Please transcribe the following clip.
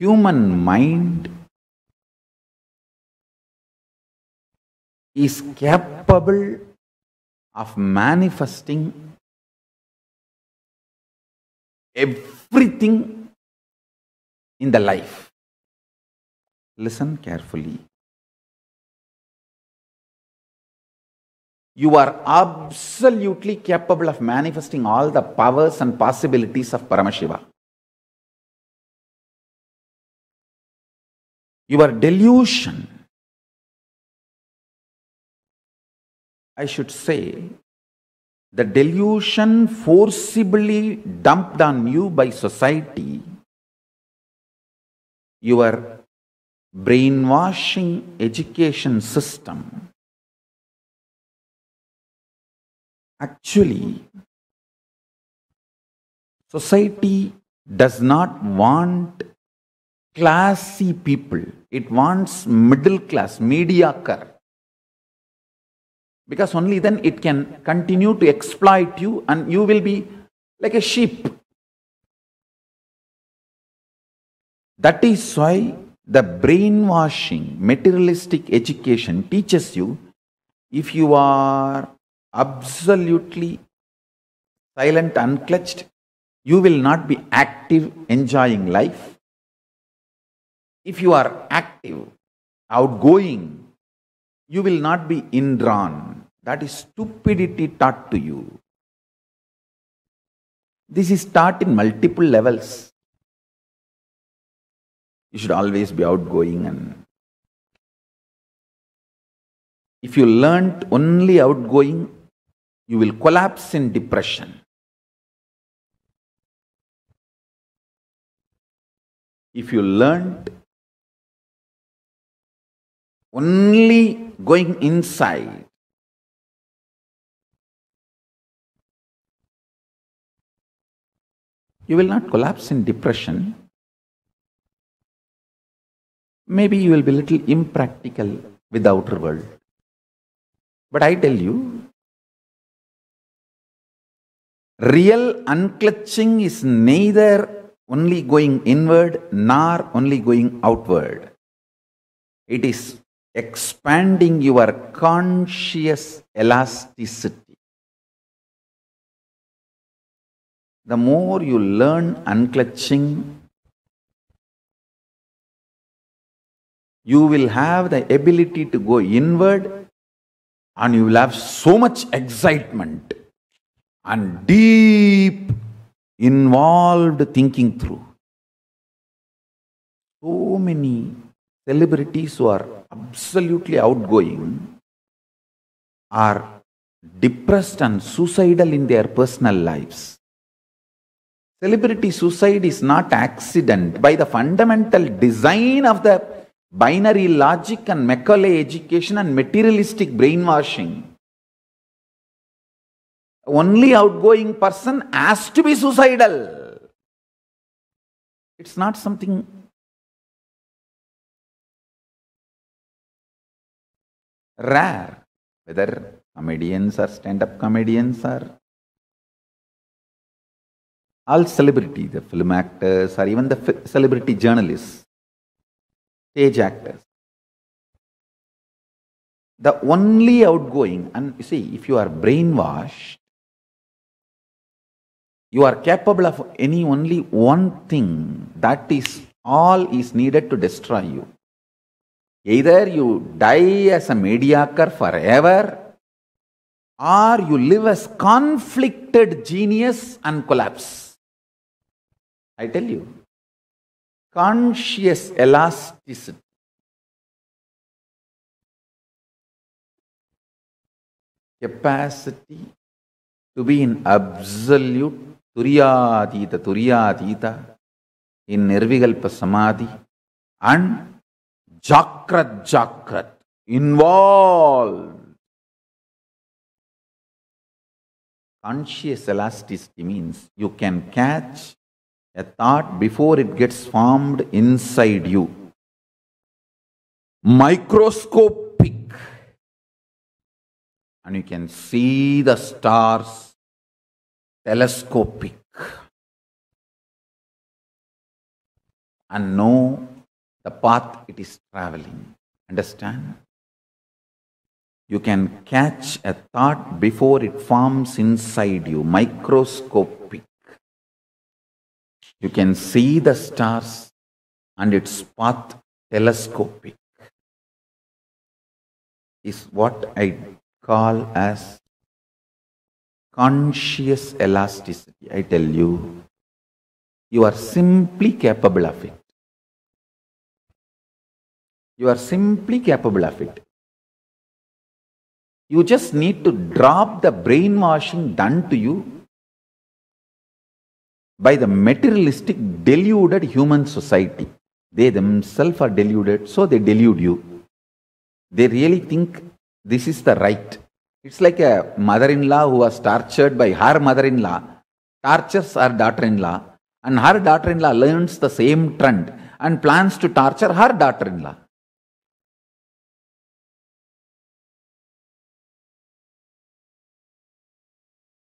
human mind is capable of manifesting everything in the life. Listen carefully. You are absolutely capable of manifesting all the powers and possibilities of Paramashiva. Your delusion, I should say, the delusion forcibly dumped on you by society, your brainwashing education system, actually, society does not want classy people. It wants middle class, mediocre. Because only then it can continue to exploit you and you will be like a sheep. That is why the brainwashing, materialistic education teaches you, if you are absolutely silent, unclutched, you will not be active, enjoying life. If you are active, outgoing, you will not be indrawn. That is stupidity taught to you. This is taught in multiple levels. You should always be outgoing, and if you learnt only outgoing, you will collapse in depression. If you learnt only going inside, you will not collapse in depression. Maybe you will be a little impractical with the outer world. But I tell you, real unclutching is neither only going inward nor only going outward. It is expanding your conscious elasticity. The more you learn unclutching, you will have the ability to go inward, and you will have so much excitement and deep involved thinking through. So many celebrities who are absolutely outgoing are depressed and suicidal in their personal lives. Celebrity suicide is not accident. By the fundamental design of the binary logic and Macaulay education and materialistic brainwashing, only outgoing person has to be suicidal. It's not something rare, whether comedians or stand-up comedians or all celebrity, the film actors or even the celebrity journalists, stage actors. The only outgoing, and you see, if you are brainwashed, you are capable of only one thing. That is all is needed to destroy you. Either you die as a mediocre forever, or you live as conflicted genius and collapse. I tell you, conscious elasticity, capacity to be in absolute Turyatita, in Nirvikalpa Samadhi, and Jakrat, involved. Conscious elasticity means you can catch a thought before it gets formed inside you. Microscopic. And you can see the stars. Telescopic. and know the path it is traveling. Understand? You can catch a thought before it forms inside you, microscopic. You can see the stars and its path telescopic. Is what I call as conscious elasticity. I tell you, you are simply capable of it. You are simply capable of it. You just need to drop the brainwashing done to you by the materialistic, deluded human society. They themselves are deluded, so they delude you. They really think this is the right. It's like a mother-in-law who was tortured by her mother-in-law, tortures her daughter-in-law, and her daughter-in-law learns the same trend and plans to torture her daughter-in-law.